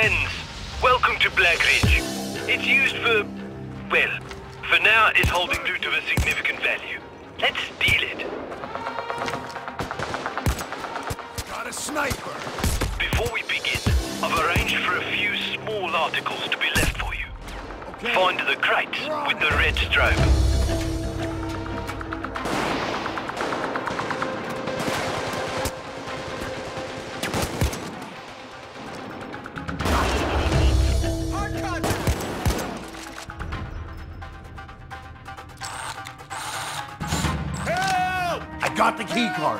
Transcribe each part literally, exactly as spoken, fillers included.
friends, welcome to Black Ridge. It's used for, well, for now it's holding loot of a significant value. Let's steal it. Got a sniper. Before we begin, I've arranged for a few small articles to be left for you. Okay. Find the crates with the red strobe. Got the key card.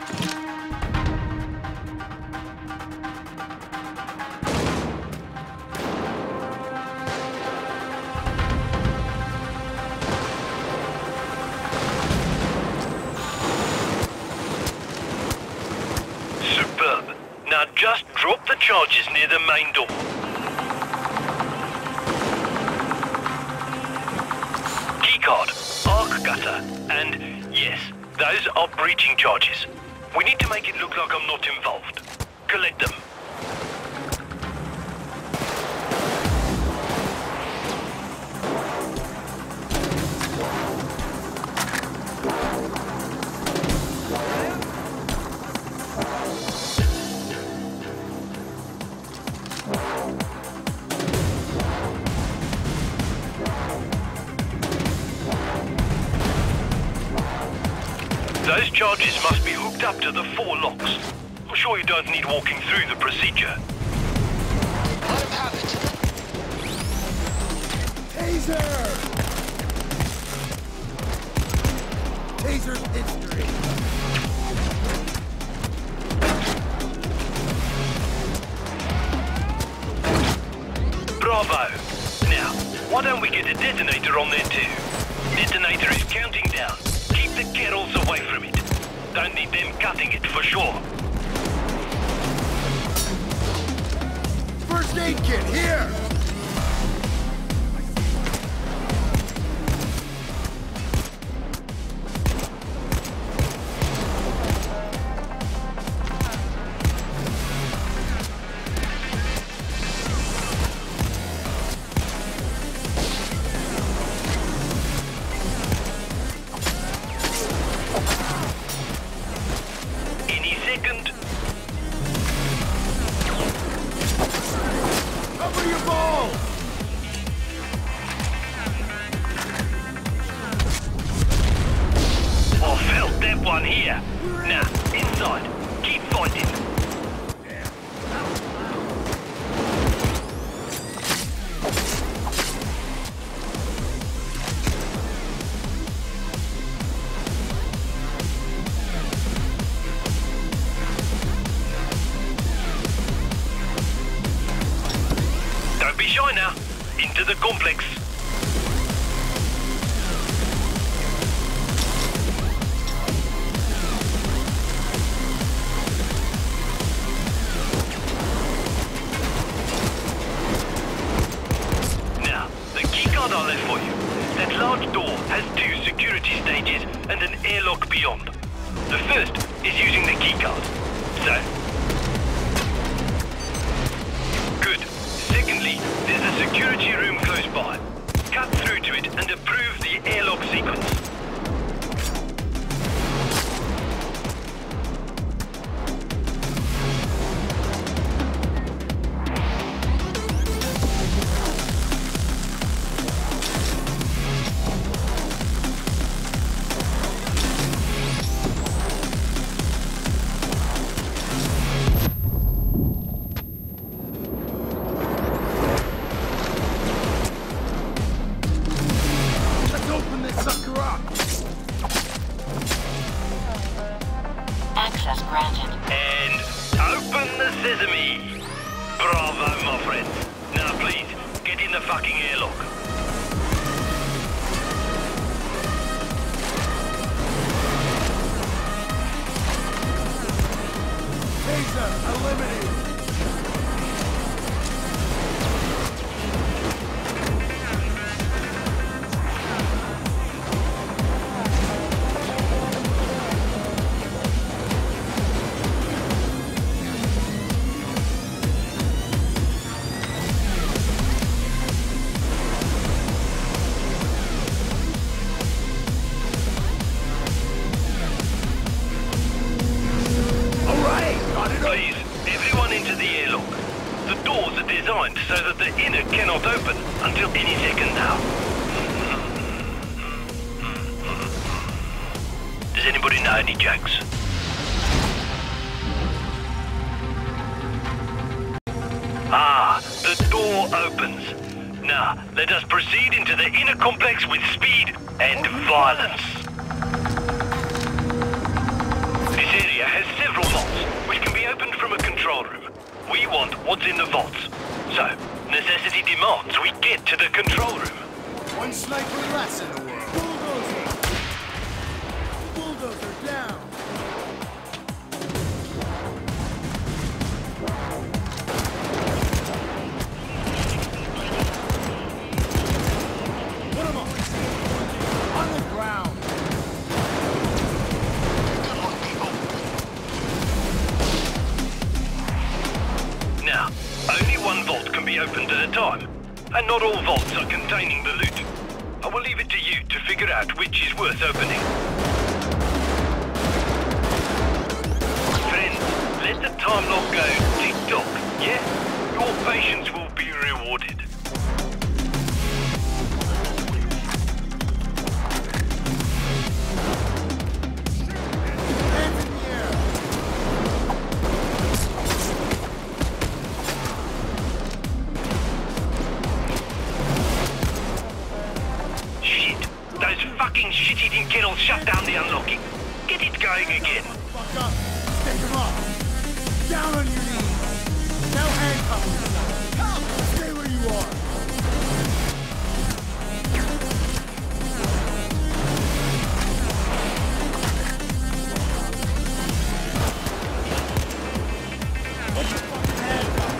Superb. Now just drop the charges near the main door. Keycard, arc gutter, and yes, those are breaching charges. We need to make it look like I'm not involved. Collect them. Those charges must be hooked up to the four locks. I'm sure you don't need walking through the procedure. Let him have it. Taser! Taser's history. Bravo! Now, why don't we get a detonator on there too? Detonator is counting down. Keep the Kerals away from it. Don't need them cutting it for sure. First aid kit, here! Cover your balls! I felt that one here. Now, inside. Keep fighting. Don't be shy now. Into the complex. Now, the keycard I left for you. That large door has two security stages and an airlock beyond. The first is using the keycard. So, good. Secondly, there's a security room close by. Cut through to it and approve the airlock sequence. Access granted. And open the sesame. Bravo, my friend. Now please, get in the fucking airlock. Taser, eliminated! vault open until any second now. Does anybody know any jokes? Ah, the door opens. Now, let us proceed into the inner complex with speed and violence. This area has several vaults, which can be opened from a control room. We want what's in the vaults. So, necessity demands we get to the control room. One sniper less in the world. Bulldozer! Bulldozer down! Put him up! On the ground! Good luck, people. Now, only one vault can be opened at a time, and not all vaults are containing the loot. I will leave it to you to figure out which is worth opening. Friends, let the time lock go tick-tock, yeah? Your patience will be rewarded. Hands in the air! Shit, those fucking shit-eating kettles shut down the unlocking. Get it going again. Fuck up! Stick him up! Down on your knees! Now handcuff yourself! Help! Stay where you are! Put your fucking hands up!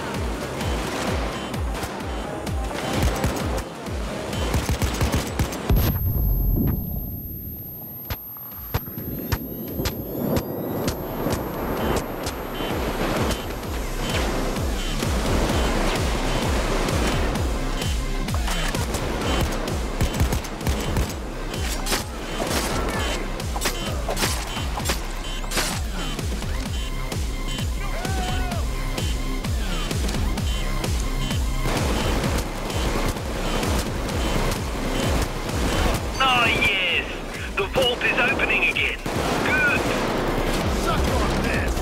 Ah, yes! The vault is opening again. Good! Suck on this!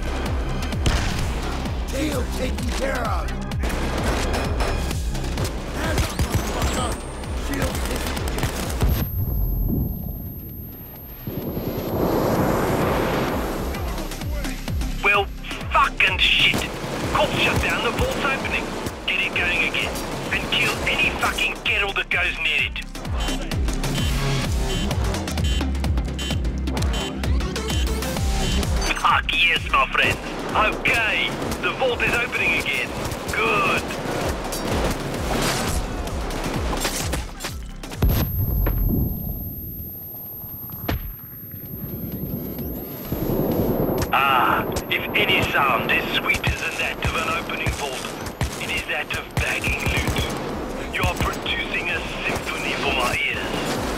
Deal taken care of! Hands up, motherfucker! Shield taken. Well, fucking shit! Cops shut down the vault's opening. Get it going again. And kill any fucking kettle that goes near it. Fuck yes, my friends. Okay, the vault is opening again. Good. Ah, if any sound is sweeter than that of an opening vault, it is that of bagging loot. You are producing a symphony for my ears.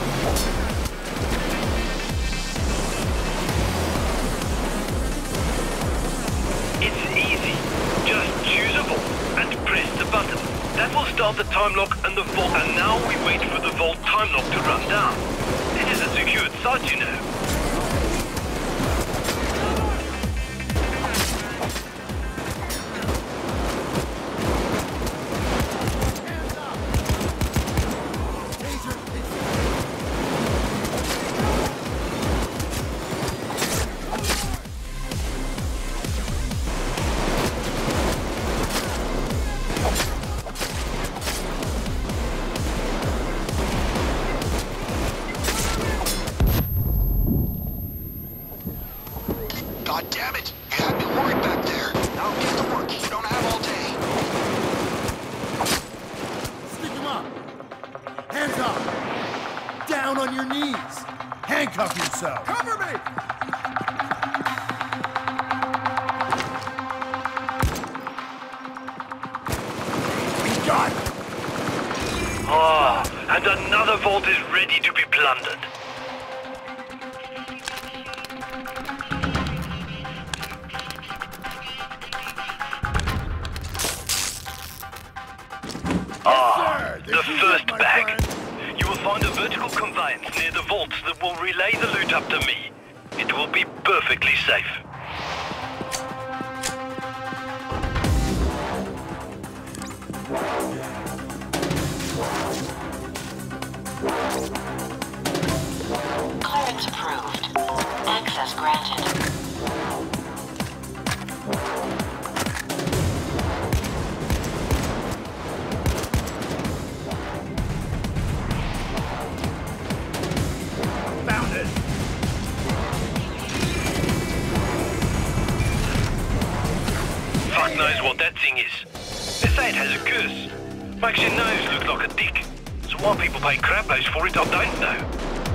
It's easy. Just choose a vault and press the button. That will start the time lock and the vault. And now we wait for the vault time lock to run down. It is a secured site, you know. Hands up! Taser taken. God damn it! You had me worried back there. Now get to work. You don't have all day. Stick him up! Hands up! Down on your knees! Handcuff yourself! Cover me! We got it! Ah, and another vault is ready to be plundered. first bag. You will find a vertical conveyance near the vaults that will relay the loot up to me. It will be perfectly safe. Clearance approved. Access granted. Found it! Fuck knows what that thing is. They say it has a curse. Makes your nose look like a dick. So why people pay craploads for it, I don't know.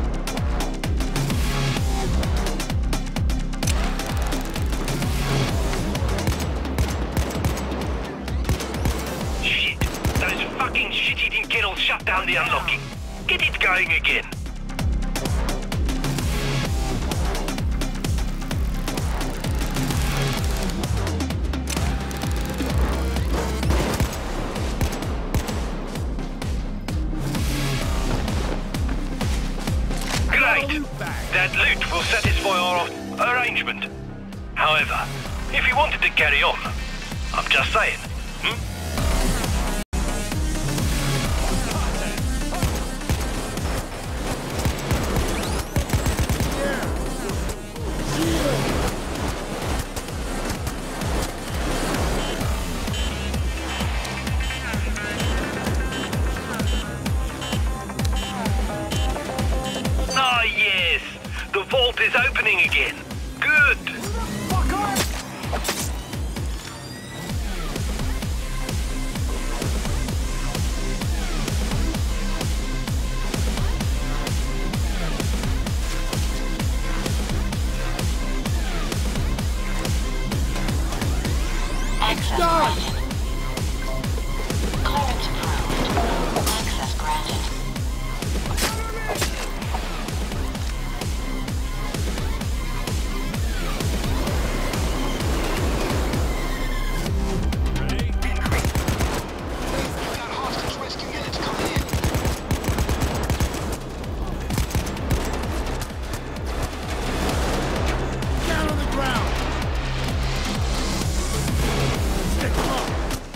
Shit. Those fucking shit-eating kettles shut down the unlocking. Get it going again. That loot will satisfy our arrangement. However, if you wanted to carry on, I'm just saying, hmm? Ah, yes! The vault is opening again. Good! Access granted. Clearance approved. Access granted. Down on the ground! Stick 'em up!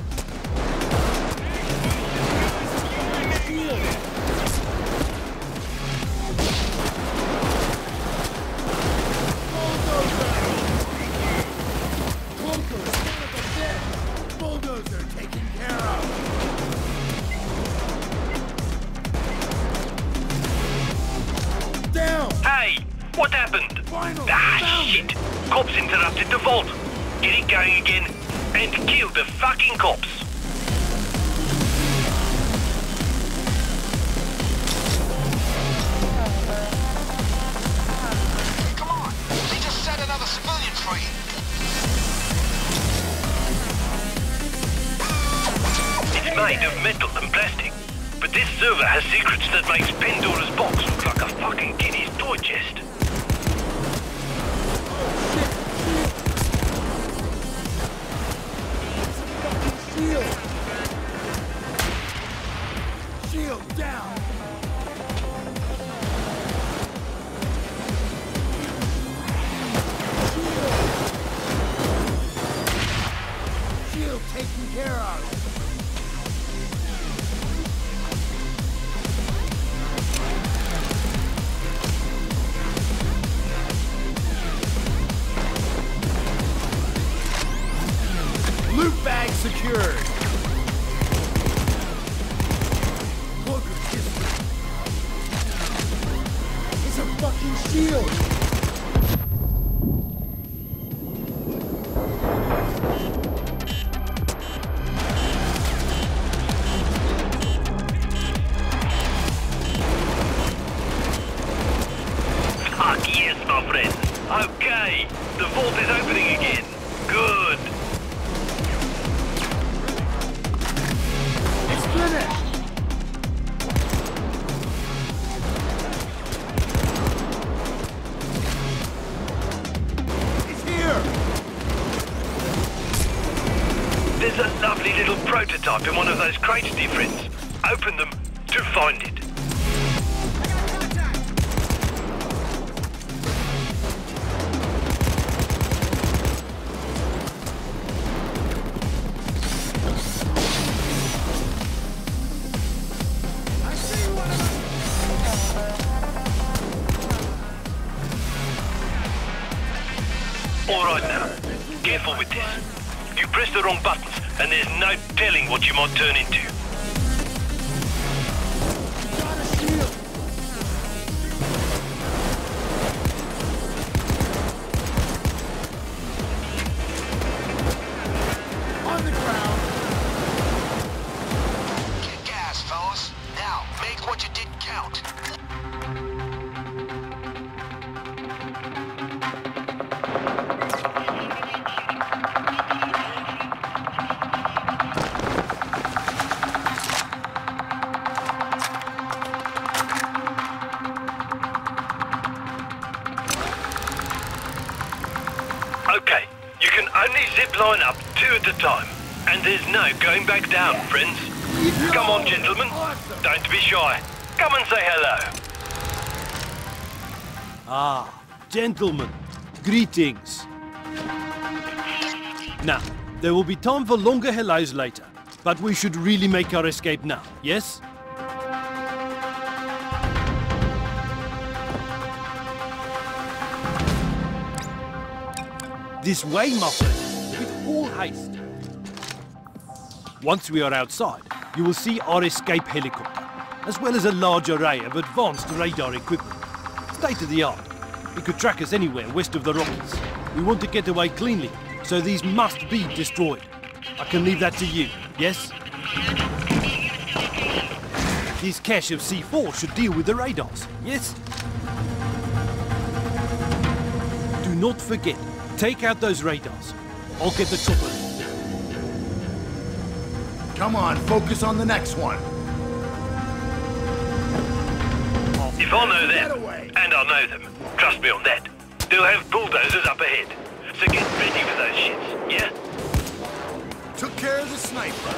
Bulldozer! Bulldozer taken care of! Down! Hey! What happened? Finally! Ah, Found shit! it. Cops interrupted the vault. Get it going again and kill the fucking cops. Come on. They just set another civilian free. It's made of metal and plastic. But this server has secrets that makes Pandora's box look like a fucking kiddy's toy chest. Shield! Shield down! Shield! Shield taken care of! Loot bag secured! Cloaker history! It's a fucking shield! Fuck yes, my friend. Okay, the vault is opening again. Good. It's finished! It's here! There's a lovely little prototype in one of those crates, dear friends. Open them to find it. Alright now, careful with this. You press the wrong buttons and there's no telling what you might turn into. Got a shield! On the ground! Get gas, fellas. Now, make what you didn't count. Okay, you can only zip line up two at a time. And there's no going back down, friends. Come on, gentlemen. Don't be shy. Come and say hello. Ah, gentlemen, greetings. Now, there will be time for longer hellos later, but we should really make our escape now, yes? This way, my friends, with all haste. Once we are outside, you will see our escape helicopter, as well as a large array of advanced radar equipment. State of the art. It could track us anywhere west of the Rockies. We want to get away cleanly, so these must be destroyed. I can leave that to you, yes? This cache of C four should deal with the radars, yes? Do not forget, take out those radars. I'll get the chopper. Come on, focus on the next one. If I know them, and I know them, trust me on that, they'll have bulldozers up ahead. So get ready with those shits, yeah? Took care of the sniper.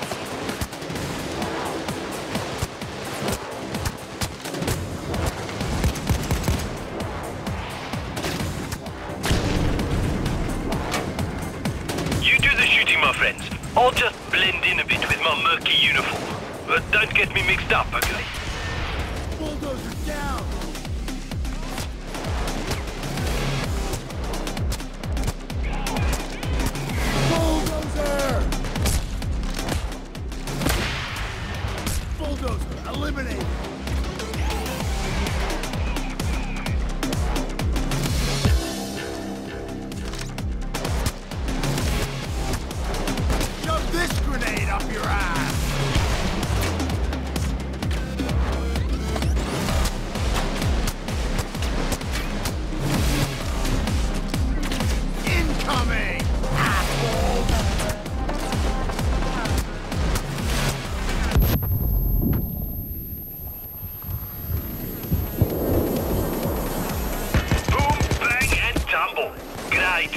You do the shooting, my friends. I'll just blend in a bit with my murky uniform. But don't get me mixed up, okay? Bulldozer down! Bulldozer! Bulldozer, eliminate! Shove this grenade up your ass! Incoming! Asshole! Boom, bang, and tumble. Great.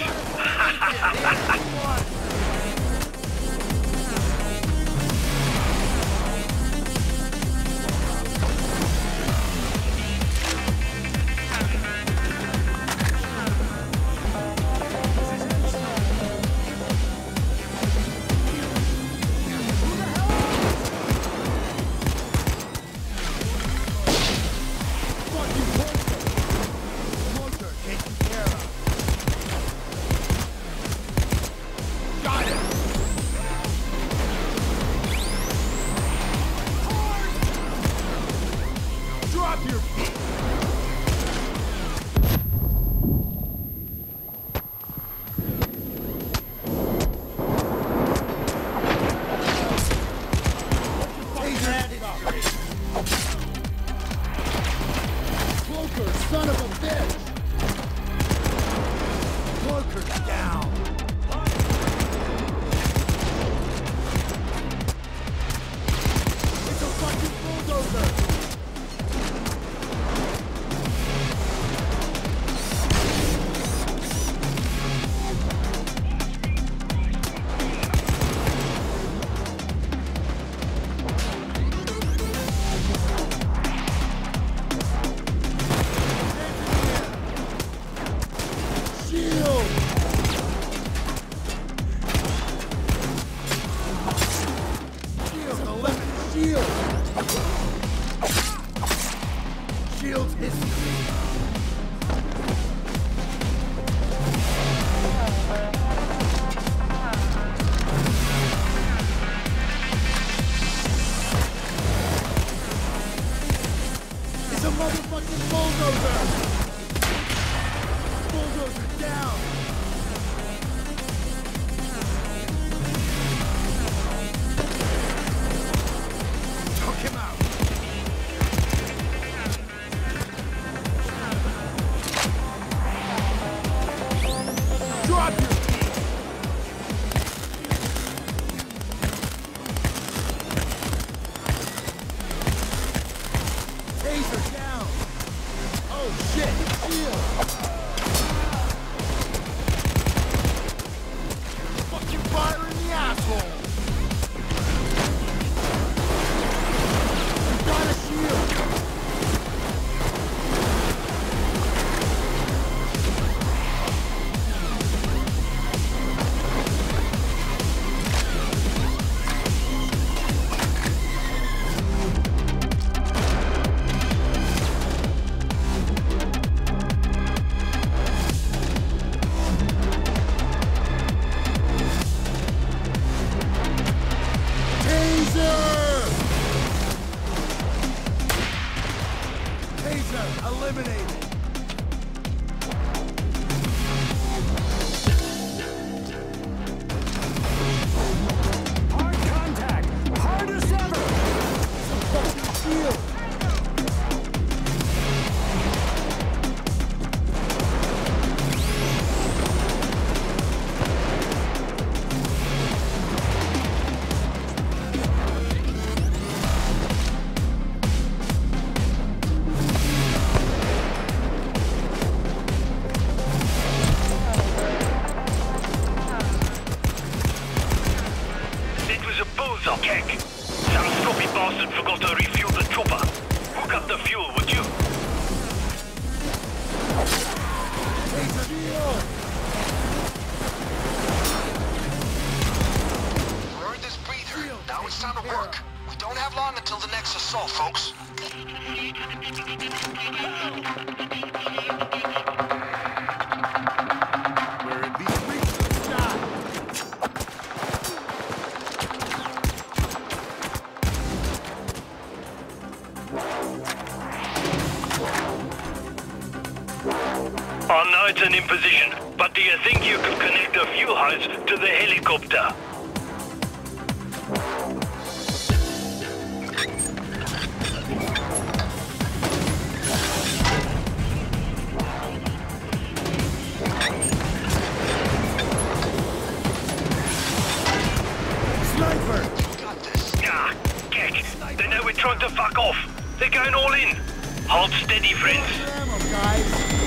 Fucking fire in the asshole! You got a shield! Eliminated! Hard contact! Hard as ever! It's a fucking shield! Keck. Some sloppy bastard forgot to refuel the chopper. Hook up the fuel, would you? Take the shield! We're in this breather. Now it's time to work. We don't have long until the next assault, folks. We're in these streets now! I know it's an imposition, but do you think you could connect a fuel hose to the helicopter? Sniper! Got this. Ah, Keck. They know we're trying to fuck off. They're going all in. Hold steady, friends. Ammo, guys!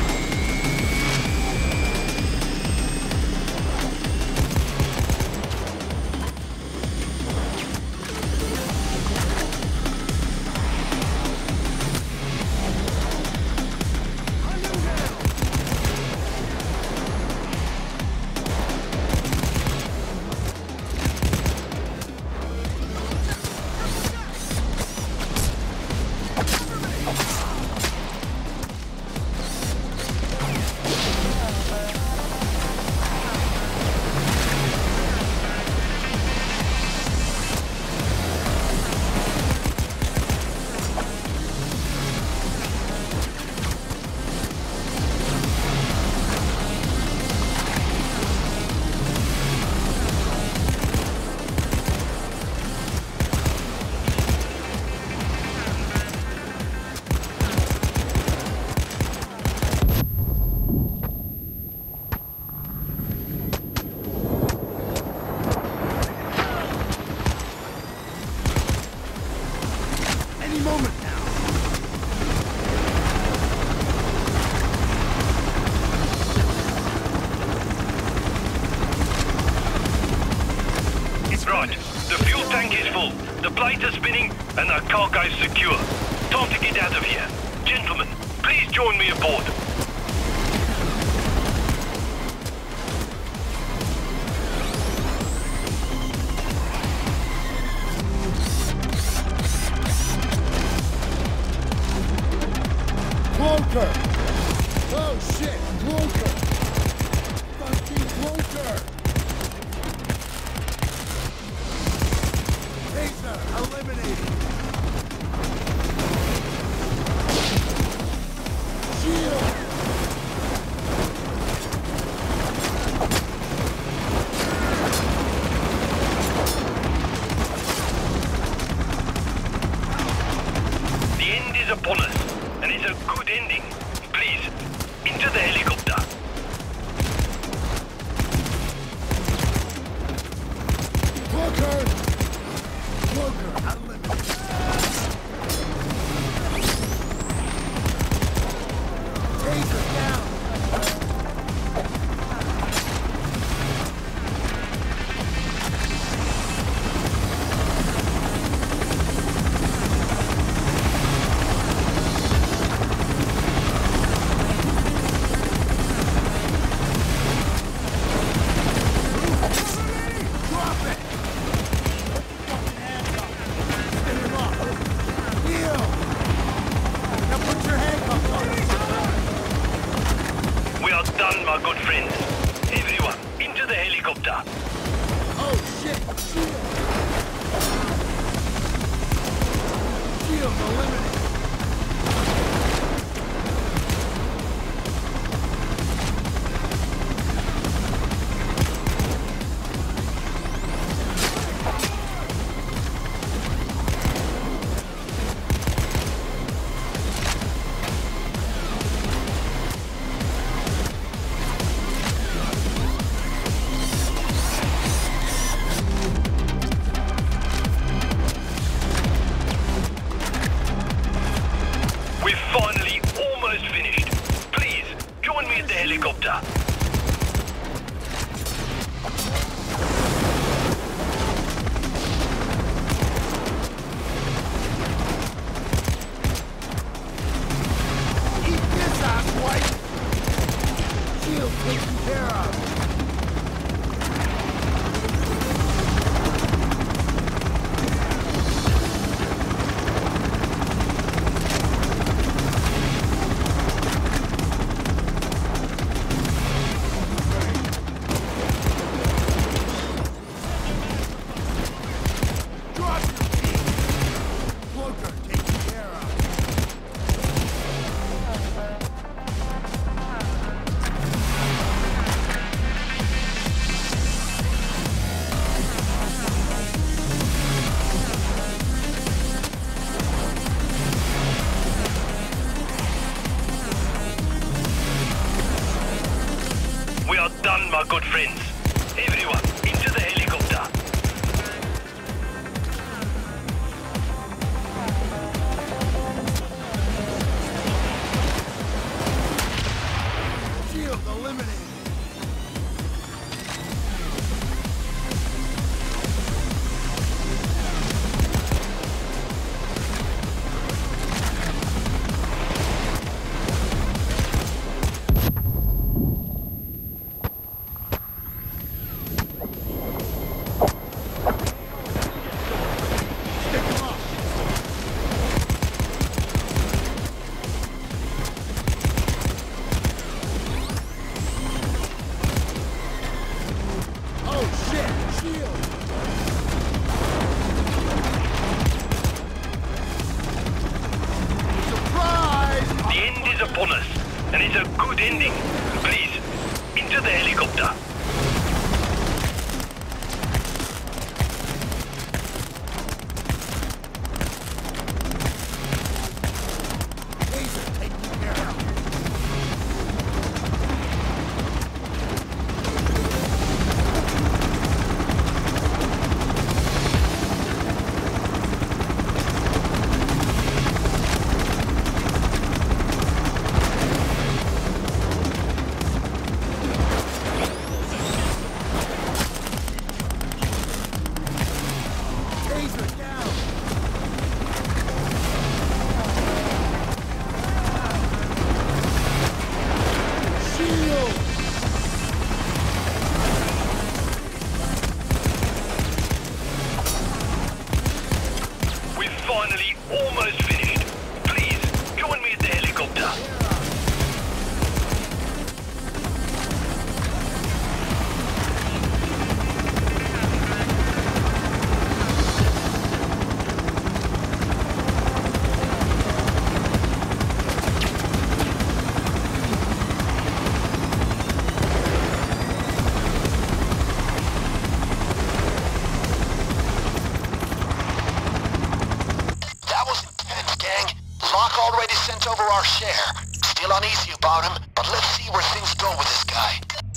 Any moment now. It's right. The fuel tank is full. The plates are spinning and the cargo's secure. Time to get out of here. Gentlemen, please join me aboard. Cloaker! Oh shit! Cloaker! Fucking Cloaker! Taser eliminated! Shield! The end is upon us. And it's a good ending. Please, into the helicopter. Cloaker! Cloaker, unlimited. Taser down! Drop it! Fucking hands up! Spin him up! Kneel! Now put your handcuffs on! We are done, my good friends. Everyone, into the helicopter. Oh shit! Shield! Shield eliminated! We've finally almost finished. Please, join me at the helicopter. Eat this, asswipe! Shield taken care of! Drop your feet! Cloaker taken care of! We are done, my good friends. Everyone, into the helicopter. Shield eliminated! Stick 'em up! Oh shit! Shield! Surprise! The end is upon us, and it's a good ending. Please, into the helicopter. Taser taken care of! Taser down! Shield! We've finally almost finished. Please, join me at the helicopter. That was intense, gang. Locke already sent over our share. Still uneasy about him, but let's see where things go with this guy.